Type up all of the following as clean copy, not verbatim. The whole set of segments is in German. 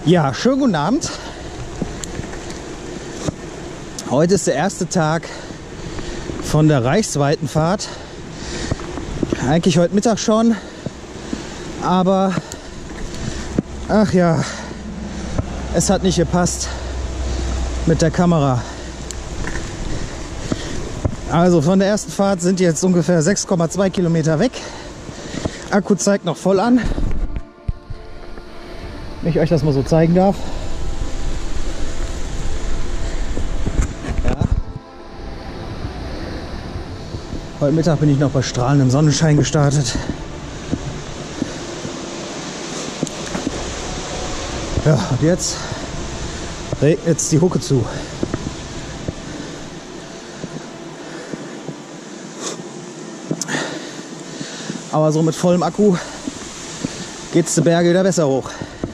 Ja, schönen guten Abend. Heute ist der erste Tag von der reichsweiten Fahrt. Eigentlich heute Mittag schon, aber ach ja, es hat nicht gepasst mit der Kamera. Also von der ersten Fahrt sind jetzt ungefähr 6,2 Kilometer weg. Akku zeigt noch voll an. Wenn ich euch das mal so zeigen darf. Ja. Heute Mittag bin ich noch bei strahlendem Sonnenschein gestartet. Ja, und jetzt regnet es die Hucke zu. Aber so mit vollem Akku geht es die Berge wieder besser hoch.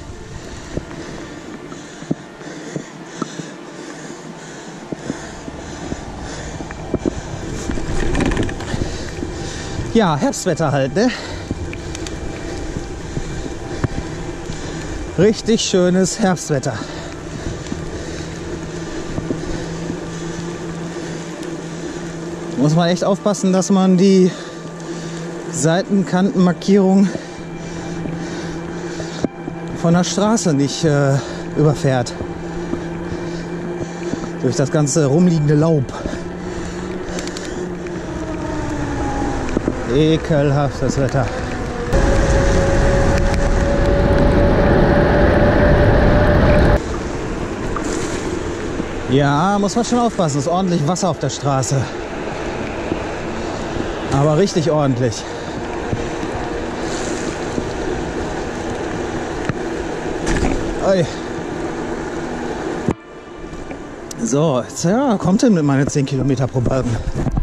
Ja, Herbstwetter halt, ne? Richtig schönes Herbstwetter. Muss man echt aufpassen, dass man die Seitenkantenmarkierung von der Straße nicht überfährt. Durch das ganze rumliegende Laub. Ekelhaftes Wetter. Ja, muss man schon aufpassen. Es ist ordentlich Wasser auf der Straße. Aber richtig ordentlich. Oi. So, jetzt ja, kommt hin mit meine 10 Kilometer pro Balken.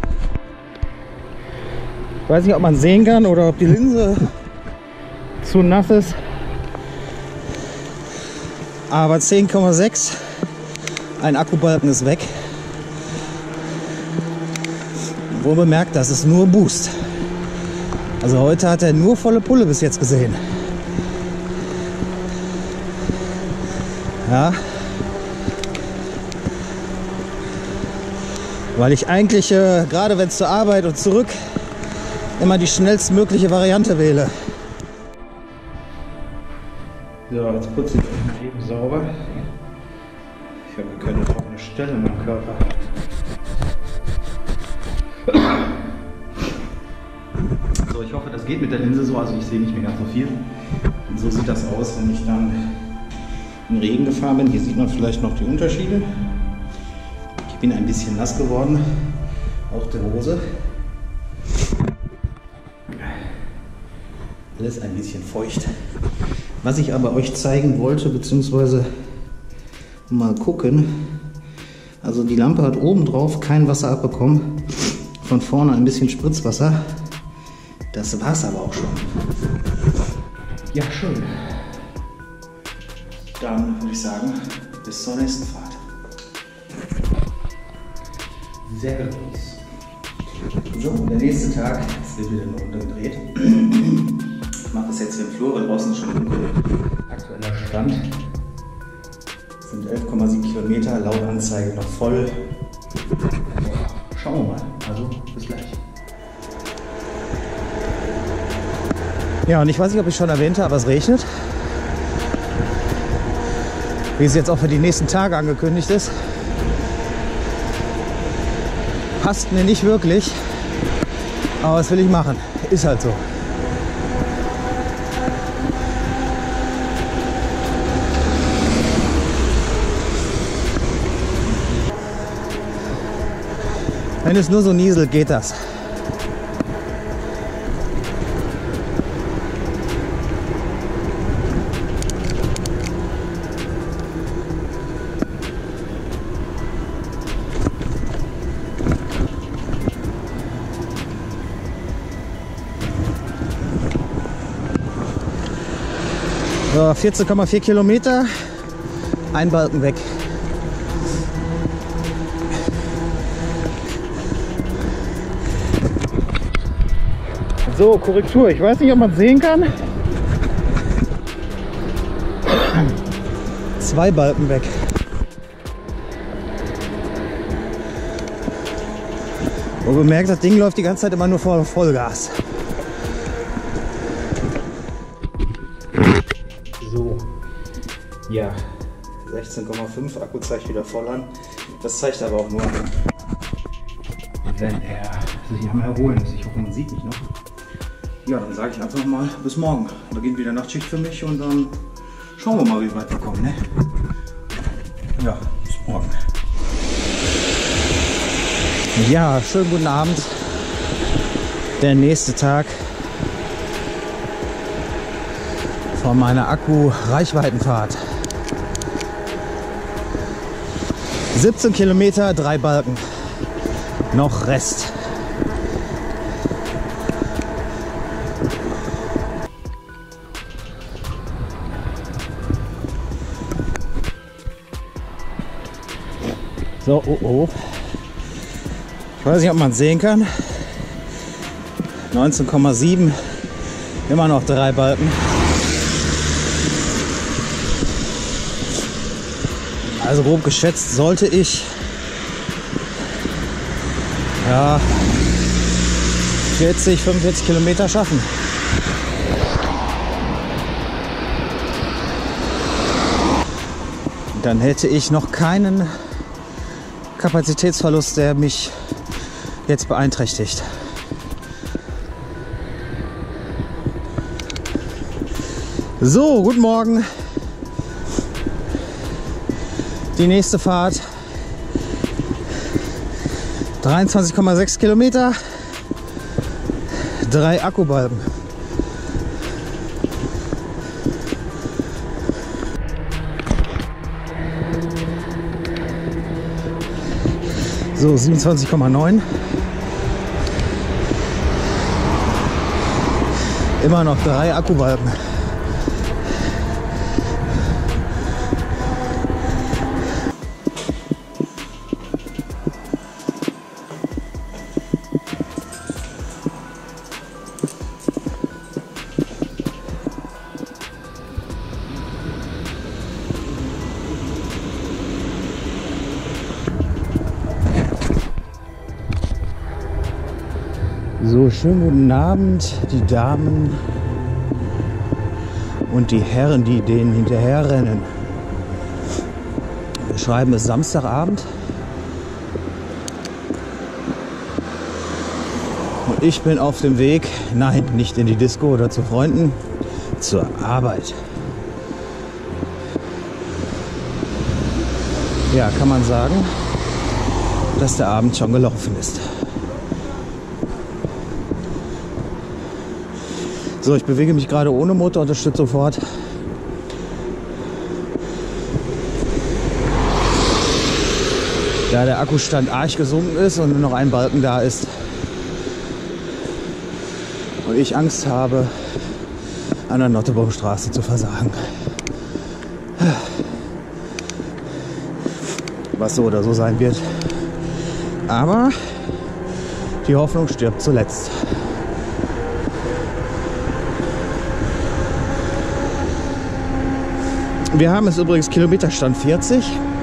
Ich weiß nicht, ob man sehen kann oder ob die Linse zu nass ist. Aber 10,6. Ein Akkubalken ist weg. Wohl bemerkt, das ist nur Boost. Also heute hat er nur volle Pulle bis jetzt gesehen. Ja. Weil ich eigentlich, gerade wenn es zur Arbeit und zurück, immer die schnellstmögliche Variante wähle. So, jetzt putze ich mal eben sauber. Ich habe keine trockene Stelle in meinem Körper. So, ich hoffe, das geht mit der Linse so. Also ich sehe nicht mehr ganz so viel. Und so sieht das aus, wenn ich dann im Regen gefahren bin. Hier sieht man vielleicht noch die Unterschiede. Ich bin ein bisschen nass geworden, auch der Hose. Alles ein bisschen feucht. Was ich aber euch zeigen wollte, beziehungsweise mal gucken. Also die Lampe hat oben drauf kein Wasser abbekommen. Von vorne ein bisschen Spritzwasser. Das war's aber auch schon. Ja, schön. Dann würde ich sagen, bis zur nächsten Fahrt. Sehr gut. So, der nächste Tag. Jetzt wird wieder eine Runde gedreht. Ich mache das jetzt hier im Flur, weil draußen ist schon dunkel. Aktueller Stand sind 11,7 Kilometer, laut Anzeige noch voll. Schauen wir mal. Also, bis gleich. Ja, und ich weiß nicht, ob ich schon erwähnte, aber es regnet. Wie es jetzt auch für die nächsten Tage angekündigt ist. Passt mir nicht wirklich, aber was will ich machen? Ist halt so. Wenn es nur so nieselt, geht das. So, 14,4 Kilometer, ein Balken weg. So, Korrektur. Ich weiß nicht, ob man es sehen kann. 2 Balken weg. Und bemerkt, das Ding läuft die ganze Zeit immer nur Vollgas. So, ja, 16,5, Akku zeigt wieder voll an. Das zeigt aber auch nur, wenn er sich am Erholen ist. Ich hoffe, man sieht mich noch. Ja, dann sage ich einfach mal bis morgen. Da geht wieder Nachtschicht für mich und dann schauen wir mal, wie weit wir kommen. Ne? Ja, bis morgen. Ja, schönen guten Abend. Der nächste Tag von meiner Akku-Reichweitenfahrt. 17 Kilometer, 3 Balken. Noch Rest. So, oh. Ich weiß nicht, ob man es sehen kann. 19,7. Immer noch 3 Balken. Also grob geschätzt sollte ich ja 40, 45 Kilometer schaffen. Dann hätte ich noch keinen Kapazitätsverlust, der mich jetzt beeinträchtigt. So, guten Morgen. Die nächste Fahrt. 23,6 Kilometer. 3 Akkubalken. So, 27,9. Immer noch 3 Akkubalken. So, schönen guten Abend, die Damen und die Herren, die denen hinterher rennen. Wir schreiben es Samstagabend und ich bin auf dem Weg, nein, nicht in die Disco oder zu Freunden, zur Arbeit. Ja, kann man sagen, dass der Abend schon gelaufen ist. So, ich bewege mich gerade ohne Motor, unterstütze sofort. Da der Akkustand arg gesunken ist und nur noch ein Balken da ist und ich Angst habe, an der Nottebaumstraße zu versagen. Was so oder so sein wird. Aber die Hoffnung stirbt zuletzt. Wir haben es übrigens Kilometerstand 40.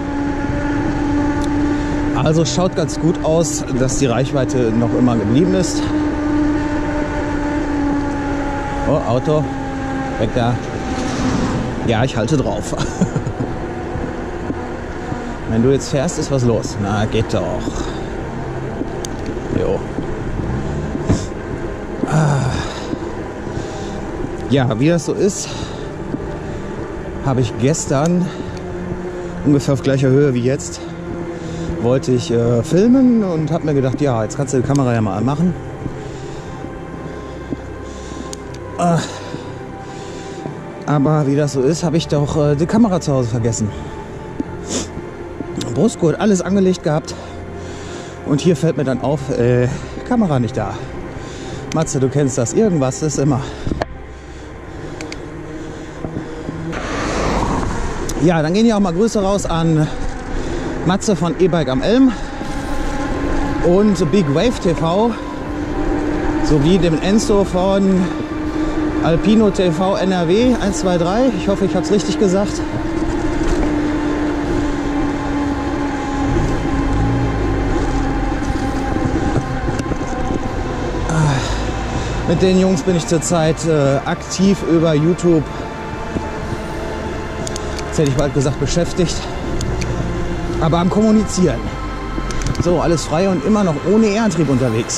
Also schaut ganz gut aus, dass die Reichweite noch immer geblieben ist. Oh, Auto. Weg da. Ja, ich halte drauf. Wenn du jetzt fährst, ist was los. Na, geht doch. Jo. Ja, wie das so ist, habe ich gestern ungefähr auf gleicher Höhe wie jetzt wollte ich filmen und habe mir gedacht, ja, jetzt kannst du die Kamera ja mal anmachen. Aber wie das so ist, habe ich doch die Kamera zu Hause vergessen. Brustgurt, alles angelegt gehabt und hier fällt mir dann auf, Kamera nicht da. Matze, du kennst das, irgendwas ist immer. Ja, dann gehen hier auch mal Grüße raus an Matze von E-Bike am Elm und Big Wave TV sowie dem Enzo von Alpino TV NRW 123. Ich hoffe, ich habe es richtig gesagt. Mit den Jungs bin ich zurzeit aktiv über YouTube, jetzt hätte ich bald gesagt beschäftigt, aber am Kommunizieren. So, alles frei und immer noch ohne E-Antrieb unterwegs.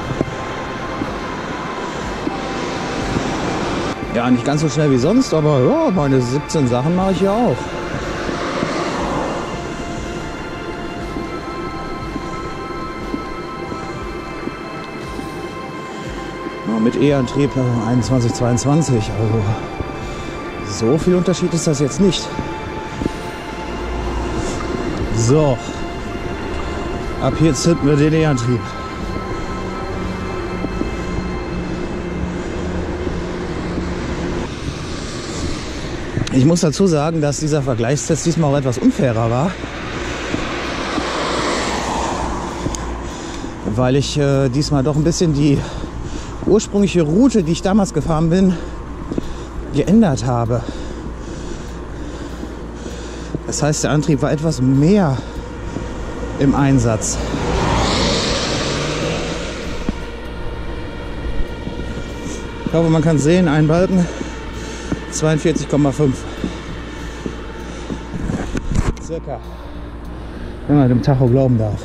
Ja, nicht ganz so schnell wie sonst, aber ja, meine 17 Sachen mache ich ja auch. Ja, mit E-Antrieb 21, 22, also so viel Unterschied ist das jetzt nicht. So, ab hier zünden wir den E-Antrieb. Ich muss dazu sagen, dass dieser Vergleichstest diesmal auch etwas unfairer war, weil ich diesmal doch ein bisschen die ursprüngliche Route, die ich damals gefahren bin, geändert habe. Das heißt, der Antrieb war etwas mehr im Einsatz. Ich hoffe, man kann sehen, ein Balken 42,5 circa, wenn man dem Tacho glauben darf.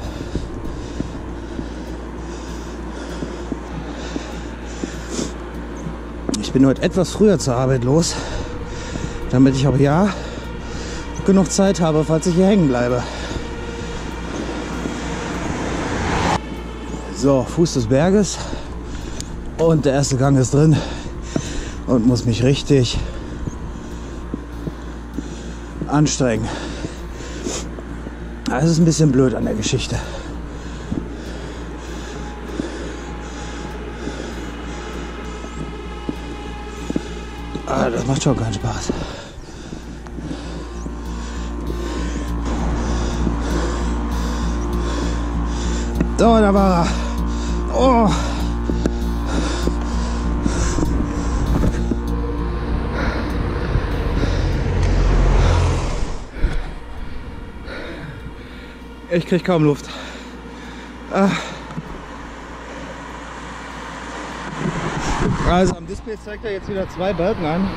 Ich bin heute etwas früher zur Arbeit los, damit ich auch ja genug Zeit habe, falls ich hier hängen bleibe. So, Fuß des Berges und der erste Gang ist drin und muss mich richtig anstrengen. Das ist ein bisschen blöd an der Geschichte. Ah, das macht schon keinen Spaß. So, da war er. Oh. Ich krieg kaum Luft. Also am Display zeigt er jetzt wieder 2 Balken an.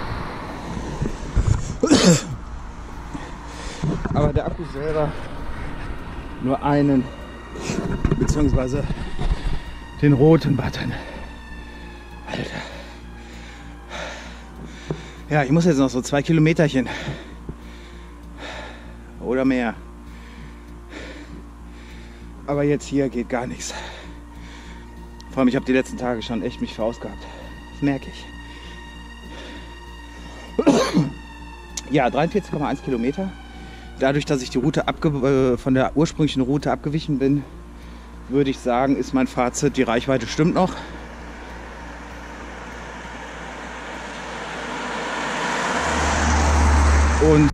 Aber der Akku selber nur einen, beziehungsweise den roten Button. Alter. Ja, ich muss jetzt noch so 2 Kilometerchen oder mehr. Aber jetzt hier geht gar nichts. Vor allem, ich habe die letzten Tage schon echt mich verausgabt. Das merke ich. Ja, 43,1 Kilometer. Dadurch, dass ich die Route von der ursprünglichen Route abgewichen bin, würde ich sagen, ist mein Fazit, die Reichweite stimmt noch. Und